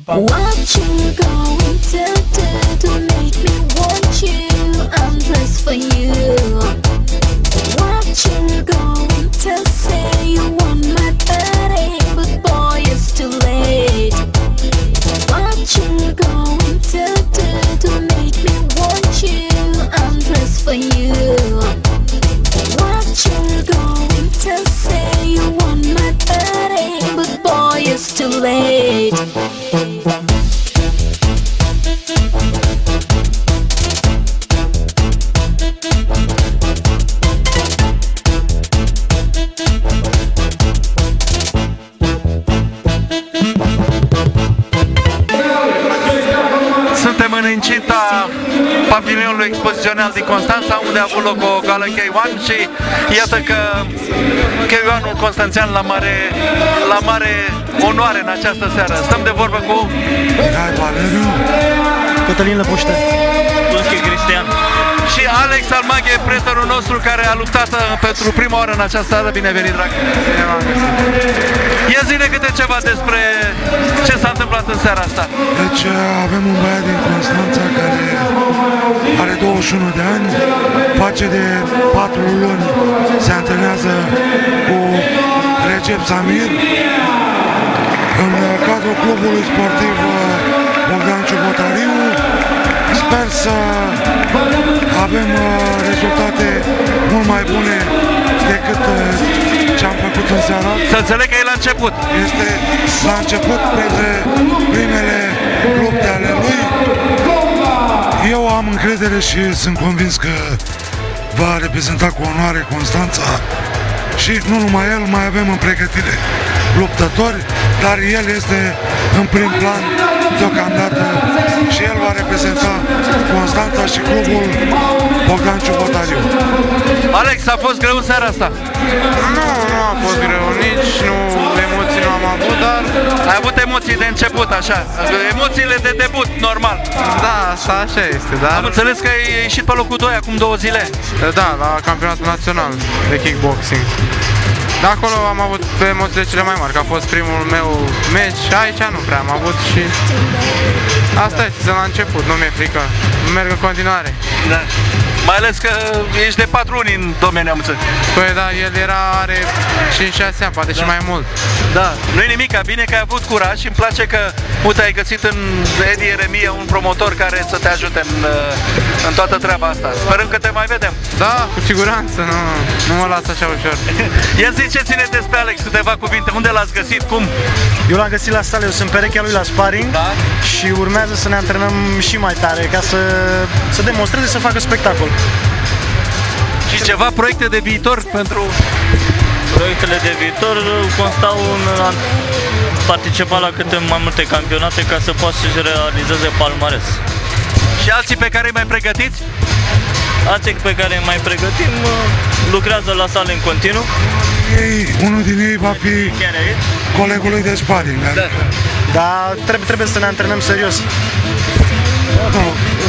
What you going to do to make me want you? I'm blessed for you. What you going to say? You want my body, but boy, it's too late. What you going to do to make me want you? I'm blessed for you. What you going to say? You want my body, but boy, it's too late. Suntem în incinta pavilionului expozițional din Constanța, unde a avut loc o gală K1 și iată că K1-ul constanțean la mare onoare în această seară. Stăm de vorbă cu Cătălin Lăpuște, Cristian și Alex Almaghe, prietenul nostru care a luptat pentru prima oară în această seară. Bine venit, drag! Ia zine câte ceva despre ce s-a întâmplat în seara asta. Deci avem un băiat din Constanța care are 21 de ani, face de 4 luni, se antrenează cu Recep Samir în cadrul clubului sportiv Bogdan Ciobotariu. Sper să avem rezultate mult mai bune decât ce am făcut în seara. Să înțeleg că e la început. Este la început printre primele lupte ale lui. Eu am încredere și sunt convins că va reprezenta cu onoare Constanța. Și nu numai el, mai avem în pregătire luptători, dar el este în prim plan deocamdată și el va reprezenta Constanța și clubul Bogdan Ciobotariu. Alex, a fost greu în seara asta? Nu a fost greu, nici nu emoții nu am avut, dar... Ai avut emoții de început, așa, emoțiile de debut, normal. Da, asta așa este, dar... Am înțeles că ai ieșit pe locul 2 acum 2 zile. Da, la campionatul național de kickboxing. De acolo am avut emoțiile cele mai mari, că a fost primul meu meci și aici nu prea am avut și... Asta este, sunt la început, nu mi-e frică, merg în continuare. Da. Mai ales că ești de 4 luni în domeniul, am înțeles. Păi da, el are 5-6 ani, poate și mai mult. Da, nu-i nimic, bine că ai avut curaj și îmi place că, uite, ai găsit în Edi Ieremia un promotor care să te ajute în toată treaba asta. Sperăm că te mai vedem. Da, cu siguranță, nu mă las așa ușor. Ia zi ce ține despre Alex, câteva cuvinte, unde l-ați găsit, cum? eu l-am găsit la sală, eu sunt perechea lui la sparring, Da. și urmează să ne antrenăm și mai tare ca să demonstreze, să facă spectacol. Și ceva proiecte de viitor pentru... Proiectele de viitor constau în a participa la câte mai multe campionate ca să poată să-și realizeze palmares. Și alții pe care îi mai pregătiți? Alții pe care îi mai pregătim lucrează la sală în continuu. Unul din ei va fi Chiar aici. colegul lui de sparring. Da. Dar trebuie să ne antrenăm serios. Da,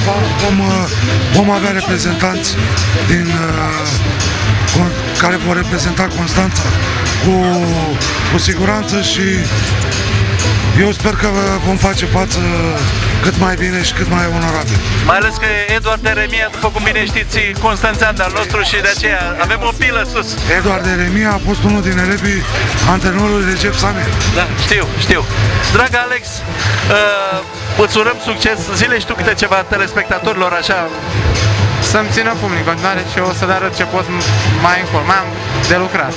vom avea reprezentanți care vor reprezenta Constanța cu siguranță și eu sper că vom face față cât mai bine și cât mai onorabil. Mai ales că Eduard Ieremia, după cum bine știți, constanțean de-al nostru și de aceea avem o pilă sus. Eduard Ieremia a fost unul din elevii antrenorului Recep Samir. Da, știu. Dragă Alex, îți urăm succes. Zile și tu câte ceva telespectatorilor, așa. Să-mi țină pumnii în continuare și o să le arăt ce pot mai încolo, mai am de lucrat.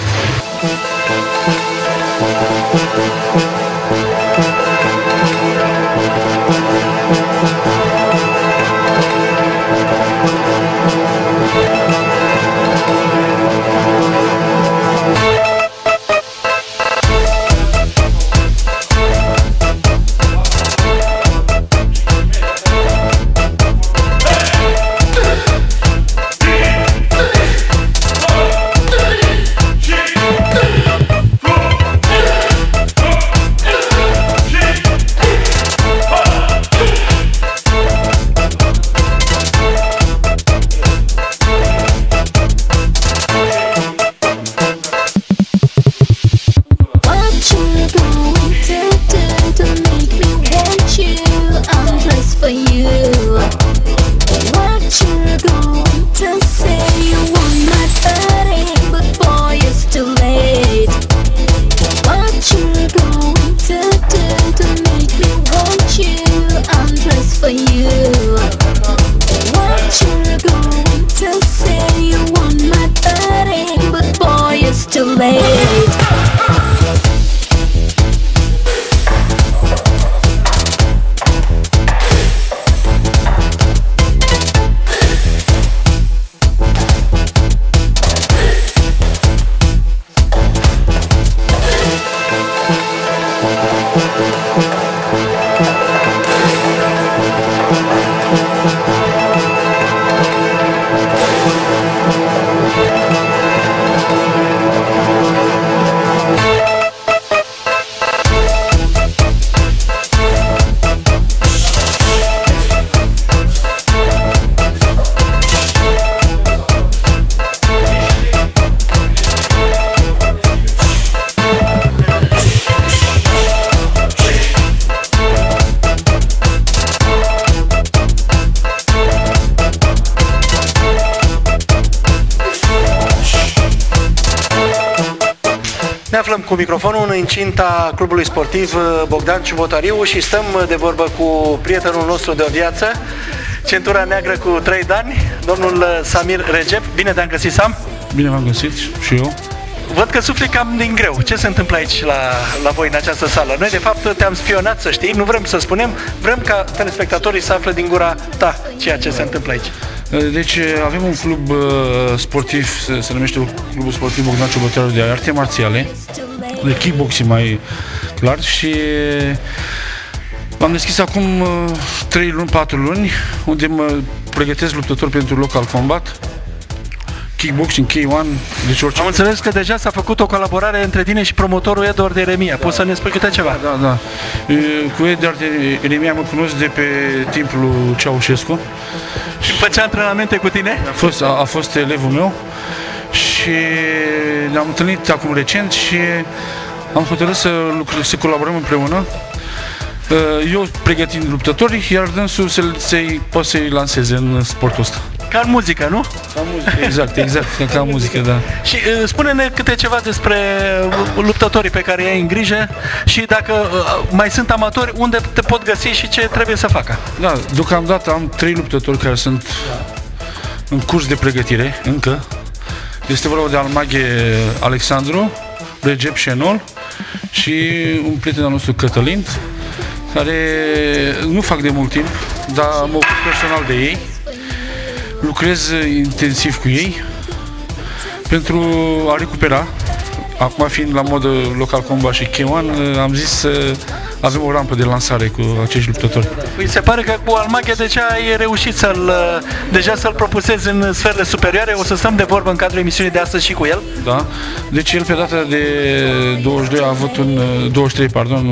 you. What you're going to say, you want my body, but boy, it's too late. Ne aflăm cu microfonul în incinta clubului sportiv Bogdan Ciubotariu și stăm de vorbă cu prietenul nostru de o viață, centura neagră cu 3 dani, domnul Samir Recep. Bine te-am găsit, Sam! Bine v-am găsit și eu. Văd că sufli cam din greu. Ce se întâmplă aici la voi în această sală? Noi de fapt te-am spionat, să știi, nu vrem să spunem, vrem ca telespectatorii să află din gura ta ceea ce se întâmplă aici. Deci avem un club sportiv, se numește Clubul Sportiv Bogdan Ciubotariu, de arte marțiale, de kickboxing mai clar, și am deschis acum 3 luni, 4 luni, unde mă pregătesc luptători pentru local combat, kickboxing, K1, deci orice. Am înțeles că deja s-a făcut o colaborare între tine și promotorul Eduard Eremia. Poți să ne spui câte ceva? Da. Cu Eduard Eremia mă cunosc de pe timpul lui Ceaușescu. Și făcea antrenamente cu tine? A fost elevul meu și ne-am întâlnit acum recent și am hotărât să colaborăm împreună. Eu pregătind luptători, iar dânsul poate să-i lanseze în sportul ăsta. Ca în muzică, nu? Ca muzică, exact, ca muzică, da. Și spune-ne câte ceva despre luptătorii pe care i-ai în grijă și dacă mai sunt amatori, unde te pot găsi și ce trebuie să facă. Da, deocamdată am 3 luptători care sunt în curs de pregătire, încă. Este vorba de Almaghe Alexandru, Recep Șenol și un prieten al nostru, Cătălin, care nu fac de mult timp, dar mă ocup personal de ei. Lucrez intensiv cu ei pentru a recupera. Acum, fiind la modă local combat și K1, am zis să avem o rampă de lansare cu acești luptători. Păi se pare că cu Almaghe deja ai reușit să-l propusezi în sferele superioare. O să stăm de vorbă în cadrul emisiunii de astăzi și cu el. Da. Deci el pe data de 22 a avut 23,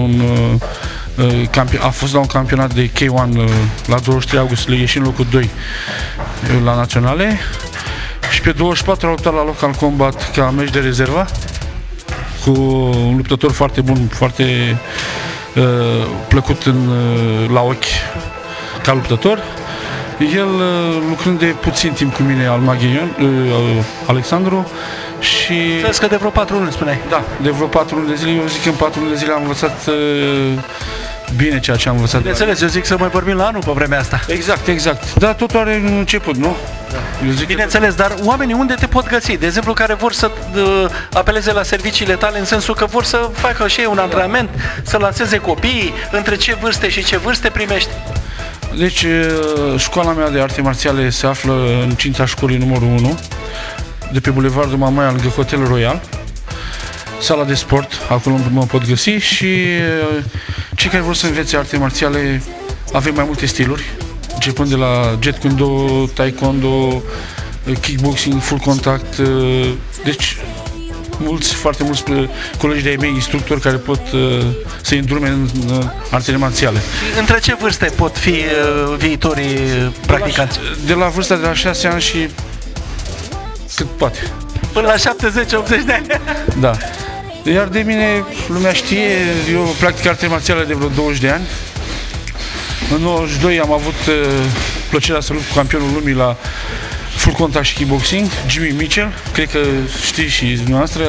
a fost la un campionat de K1 la 23 august, le ieși în locul 2 la naționale, și pe 24 a luptat la local combat ca meci de rezervă cu un luptător foarte bun, foarte plăcut la ochi ca luptător. El lucrând de puțin timp cu mine, Alexandru, și... Crezi că de vreo 4 luni, spuneai? Da, de vreo 4 luni de zile. Eu zic că în 4 luni de zile am învățat bine ceea ce am învățat. Bineînțeles, eu zic să mai vorbim la anul pe vremea asta. Exact. Da, totul are un început, nu? Da. Bineînțeles, dar oamenii unde te pot găsi? De exemplu, care vor să apeleze la serviciile tale, în sensul că vor să facă și ei un antrenament, să lanseze copiii, între ce vârste și ce vârste primești? Deci, școala mea de arte marțiale se află în cinta școlii numărul 1, de pe Bulevardul Mamaia, lângă Hotel Royal, sala de sport, acolo mă pot găsi, și cei care vor să învețe arte marțiale, avem mai multe stiluri, începând de la Jeet Kune Do, Taekwondo, kickboxing, full contact, deci foarte mulți colegi de-ai mei, instructori, care pot să îndrume în artele marțiale. Între ce vârste pot fi viitorii practicanți? De la vârsta de la 6 ani și cât poate. Până la 70-80 de ani? Da. Iar de mine, lumea știe, eu practic arte marțiale de vreo 20 de ani. În 92 am avut plăcerea să lupt cu campionul lumii la full contact și kickboxing, Jimmy Mitchell, cred că știi și dumneavoastră.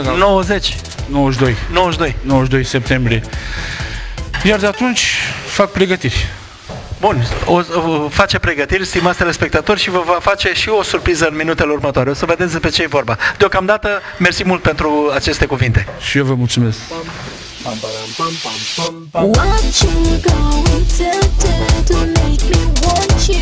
92 septembrie. Iar de atunci fac pregătiri. Bun, o face pregătiri, stimați telespectatori, și vă va face și o surpriză în minutele următoare. O să vedeți despre ce e vorba. Deocamdată, mersi mult pentru aceste cuvinte. Și eu vă mulțumesc. What you going to do to make me want you?